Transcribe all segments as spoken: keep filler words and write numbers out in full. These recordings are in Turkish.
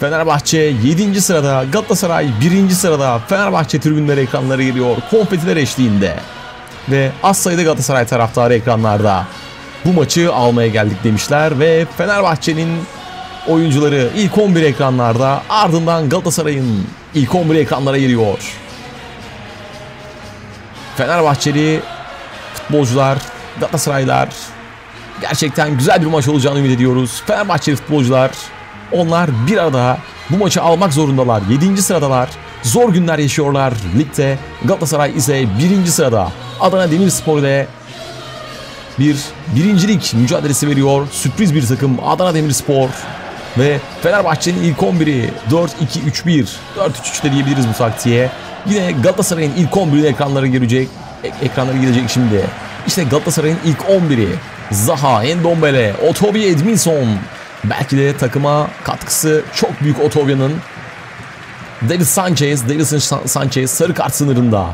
Fenerbahçe yedinci sırada, Galatasaray birinci sırada. Fenerbahçe tribünleri ekranları geliyor konfetiler eşliğinde. Ve az sayıda Galatasaray taraftarı ekranlarda. Bu maçı almaya geldik demişler ve Fenerbahçe'nin oyuncuları ilk on bir ekranlarda, ardından Galatasaray'ın ilk on bir ekranlara giriyor. Fenerbahçeli futbolcular, Galatasaraylılar, gerçekten güzel bir maç olacağını ümit ediyoruz. Fenerbahçeli futbolcular, onlar bir arada bu maçı almak zorundalar. yedinci sıradalar. Zor günler yaşıyorlar ligde. Galatasaray ise birinci sırada. Adana Demirspor ile bir birincilik mücadelesi veriyor. Sürpriz bir takım Adana Demirspor. Ve Fenerbahçe'nin ilk on biri dört iki üç bir. dört üç üç de diyebiliriz bu taktiğe. Yine Galatasaray'ın ilk on birine ekranlara gelecek. Ekranlara gelecek şimdi. İşte Galatasaray'ın ilk on biri. Zaha, Ndombele, Otobie Edmilson. Belki de takıma katkısı çok büyük Otobia'nın. David Sanchez, Davidson Sanchez sarı kart sınırında.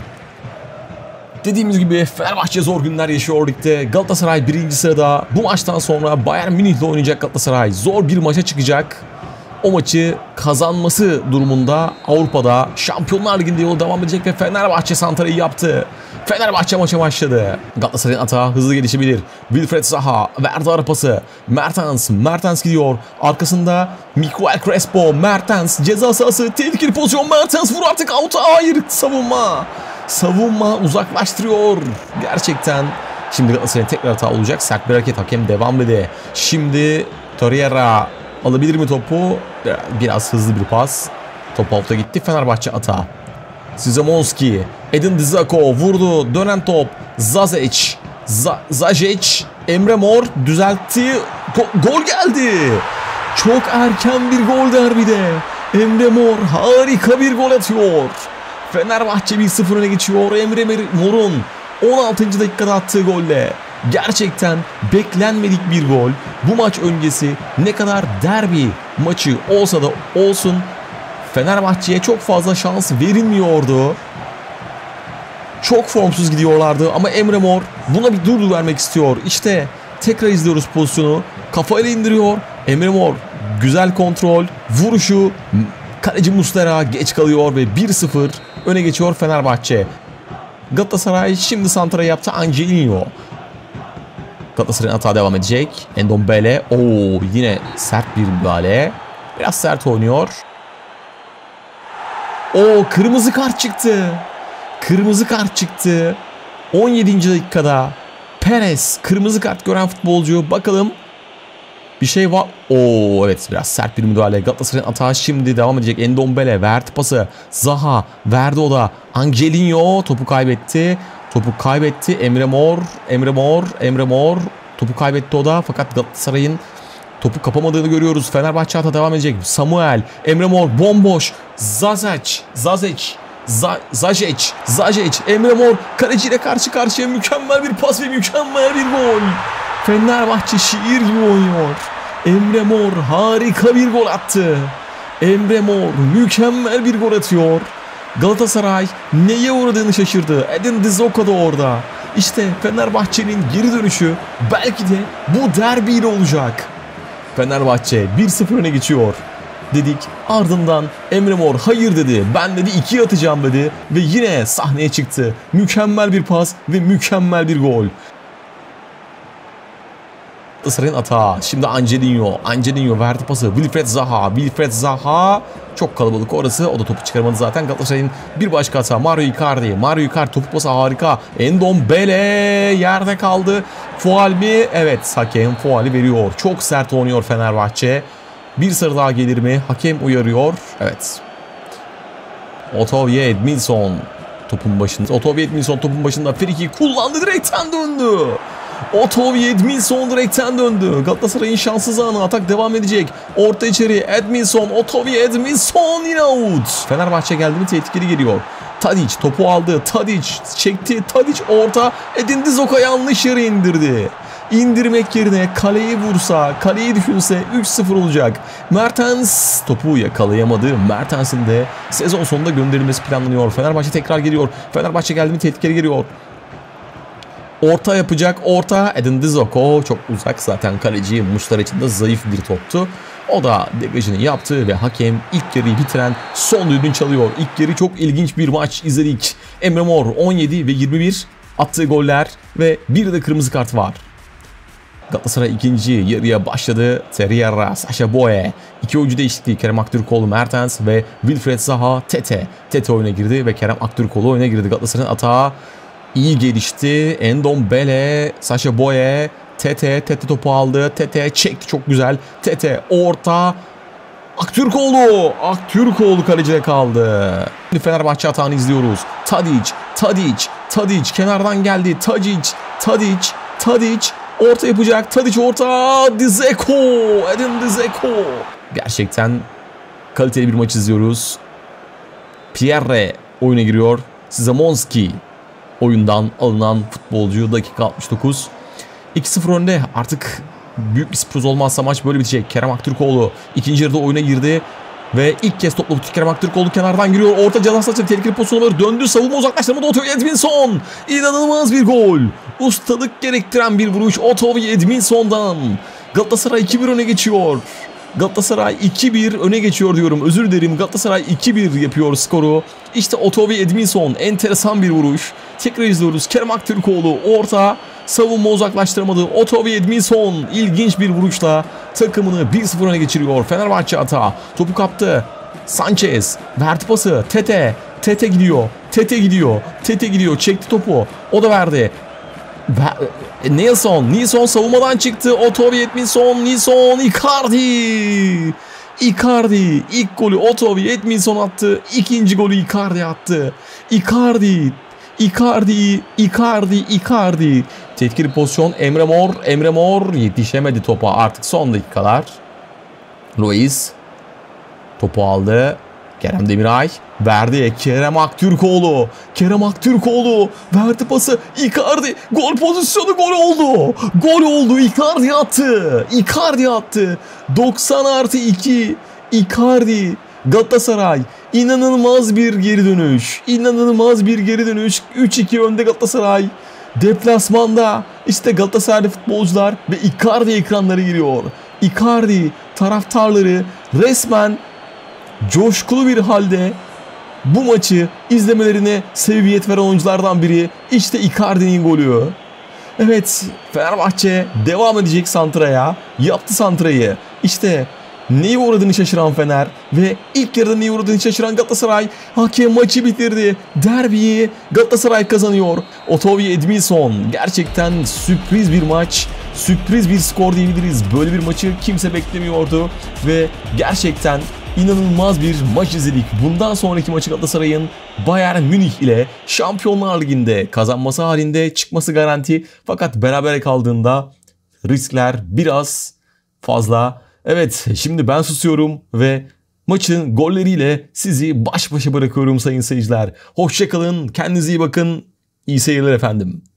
Dediğimiz gibi Fenerbahçe zor günler yaşıyor ligde. Galatasaray birinci sırada. Bu maçtan sonra Bayern Münih ile oynayacak Galatasaray. Zor bir maça çıkacak. O maçı kazanması durumunda Avrupa'da Şampiyonlar Ligi'nde yolu devam edecek ve Fenerbahçe santrayı yaptı. Fenerbahçe maça başladı. Galatasaray'ın atağı hızlı gelişebilir. Wilfried Zaha verdi ara pası. Mertens, Mertens gidiyor. Arkasında Miguel Crespo. Mertens ceza sahası, tehlikeli pozisyon. Mertens vur artık, out'a. Hayır, savunma. Savunma uzaklaştırıyor. Gerçekten. Şimdi Galatasaray'ın tekrar hata olacak. Sert bir hareket, hakem devam dedi. Şimdi Torreira alabilir mi topu? Biraz hızlı bir pas. Top out'a gitti. Fenerbahçe atağı. Sizemonski, Edin Dzeko vurdu, dönen top, Zazec, Zazec, Emre Mor düzeltti, Go gol geldi. Çok erken bir gol derbide. Emre Mor harika bir gol atıyor. Fenerbahçe bir sıfır öne geçiyor. Emre Mor'un on altıncı dakikada attığı golle. Gerçekten beklenmedik bir gol. Bu maç öncesi ne kadar derbi maçı olsa da olsun, Fenerbahçe'ye çok fazla şans verilmiyordu. Çok formsuz gidiyorlardı ama Emre Mor buna bir durdur vermek istiyor. İşte tekrar izliyoruz pozisyonu. Kafayla indiriyor. Emre Mor güzel kontrol. Vuruşu. Kaleci Muslera geç kalıyor ve bir sıfır öne geçiyor Fenerbahçe. Galatasaray şimdi santra yaptı. Angelino. Galatasaray'ın hata devam edecek. Ndombele. Oo, yine sert bir müdahale. Biraz sert oynuyor. O kırmızı kart çıktı. Kırmızı kart çıktı. on yedinci dakikada Perez kırmızı kart gören futbolcu. Bakalım bir şey var. Oo evet, biraz sert bir müdahale. Galatasaray'ın atağı şimdi devam edecek. Ndombele verdi pası. Zaha verdi o da. Angelino topu kaybetti. Topu kaybetti. Emre Mor. Emre Mor. Emre Mor. Topu kaybetti o da. Fakat Galatasaray'ın topu kapamadığını görüyoruz. Fenerbahçe hata devam edecek. Samuel, Emre Mor bomboş. Zazec, Zazec, Zazec, Zazec, Emre Mor kaleciyle karşı karşıya, mükemmel bir pas ve mükemmel bir gol. Fenerbahçe şiir gibi oynuyor. Emre Mor harika bir gol attı. Emre Mor mükemmel bir gol atıyor. Galatasaray neye uğradığını şaşırdı. Edin Dzeko da orada. İşte Fenerbahçe'nin geri dönüşü belki de bu derbiyle olacak. Fenerbahçe bir sıfır öne geçiyor dedik. Ardından Emre Mor hayır dedi. Ben dedi ikiye atacağım dedi. Ve yine sahneye çıktı. Mükemmel bir pas ve mükemmel bir gol. Galatasaray'ın atağı. Şimdi Angelino. Angelino verdi pası. Wilfried Zaha. Wilfried Zaha. Çok kalabalık orası. O da topu çıkarmadı zaten. Galatasaray'ın bir başka hata. Mario Icardi. Mario Icardi topu pası harika. Ndombele yerde kaldı. Faul mi? Evet, hakem faulü veriyor. Çok sert oynuyor Fenerbahçe. Bir sarı daha gelir mi? Hakem uyarıyor. Evet. Otobie Edmilson topun başında. Otobie Edmilson topun başında. Friki kullandı. Direkten döndü. Otobie Edmilson direkten döndü. Galatasaray'ın şanssız anı. Atak devam edecek. Orta içeri. Edmilson. Otobie Edmilson yine out. Fenerbahçe geldi mi tehlikeli geliyor. Tadic topu aldı. Tadic çekti. Tadic orta. Edin Dzeko yanlış yere indirdi. İndirmek yerine kaleyi vursa, kaleyi düşünse üç sıfır olacak. Mertens topu yakalayamadı. Mertens'in de sezon sonunda gönderilmesi planlanıyor. Fenerbahçe tekrar geliyor. Fenerbahçe geldi mi tehlikeli geliyor. Orta yapacak. Orta. Edin Dzeko çok uzak. Zaten kaleci Muslera için de zayıf bir toptu. O da devrejini yaptı ve hakem ilk yarıyı bitiren son düdüğünü çalıyor. İlk yarı çok ilginç bir maç izledik. Emre Mor on yedi ve yirmi bir attığı goller ve bir de kırmızı kart var. Galatasaray ikinci yarıya başladı. Terriera, Sacha Boey. İki oyuncu değişikliği. Kerem Aktürkoğlu, Mertens ve Wilfried Zaha, Tete. Tete oyuna girdi ve Kerem Aktürkoğlu oyuna girdi. Galatasaray'ın atağı iyi gelişti. Endombele, Sacha Boey, Tete. Tete topu aldı. Tete çekti çok güzel. Tete orta. Aktürkoğlu. Aktürkoğlu kalecide kaldı. Şimdi Fenerbahçe atağını izliyoruz. Tadic, Tadic, Tadic kenardan geldi. Tadic, Tadic, Tadic. Orta yapacak. Tadic orta. Dzeko. Edin Dzeko. Gerçekten kaliteli bir maç izliyoruz. Pierre oyuna giriyor. Zamonski oyundan alınan futbolcu. Dakika altmış dokuz. iki sıfır önde. Artık büyük bir sürpriz olmazsa maç böyle bitecek. Kerem Aktürkoğlu ikinci yarıda oyuna girdi. Ve ilk kez topla tuttu. Kerem Aktürkoğlu kenardan giriyor. Orta ceza sahasına tehlikeli pozisyonu var. Döndü. Savunma uzaklaştırmada Otto Edminson. İnanılmaz bir gol. Ustalık gerektiren bir vuruş Otto Edminson'dan. Galatasaray iki bir öne geçiyor. Galatasaray iki bir öne geçiyor diyorum. Özür dilerim. Galatasaray iki bir yapıyor skoru. İşte Otto Edminson. Enteresan bir vuruş. Tekrar izliyoruz. Kerem Aktürkoğlu orta. Savunma uzaklaştıramadı. Otto Edminson ilginç bir vuruşla takımını bir sıfır öne geçiriyor. Fenerbahçe hata. Topu kaptı. Sanchez verdi pası. Tete. Tete gidiyor. Tete gidiyor. Tete gidiyor. Çekti topu. O da verdi. Nilsson. Nilsson savunmadan çıktı. Otto Edminson. Nilsson. Icardi. Icardi. İlk golü Otto Edminson attı. İkinci golü Icardi attı. Icardi. Icardi, Icardi, Icardi. Tehlikeli pozisyon. Emre Mor, Emre Mor yetişemedi topa artık son dakikalar. Luis topu aldı. Kerem Demiray verdi. Kerem Aktürkoğlu. Kerem Aktürkoğlu verdi pası. Icardi gol pozisyonu, gol oldu. Gol oldu. Icardi attı. Icardi attı. doksan artı iki. Icardi. Galatasaray inanılmaz bir geri dönüş. İnanılmaz bir geri dönüş. üç iki önde Galatasaray. Deplasmanda işte Galatasaraylı futbolcular ve Icardi ekranları giriyor. Icardi taraftarları resmen coşkulu bir halde bu maçı izlemelerine sebebiyet veren oyunculardan biri. İşte Icardi'nin golü. Evet, Fenerbahçe devam edecek santraya. Yaptı santrayı. İşte neye uğradığını şaşıran Fener ve ilk yarıda neye uğradığını şaşıran Galatasaray. Hakem maçı bitirdi. Derbiyi Galatasaray kazanıyor. Otto Edminson. Gerçekten sürpriz bir maç. Sürpriz bir skor diyebiliriz. Böyle bir maçı kimse beklemiyordu. Ve gerçekten inanılmaz bir maç izledik. Bundan sonraki maçı Galatasaray'ın Bayern Münih ile Şampiyonlar Ligi'nde kazanması halinde çıkması garanti. Fakat berabere kaldığında riskler biraz fazla. Evet, şimdi ben susuyorum ve maçın golleriyle sizi baş başa bırakıyorum sayın seyirciler. Hoşça kalın, kendinize iyi bakın. İyi seyirler efendim.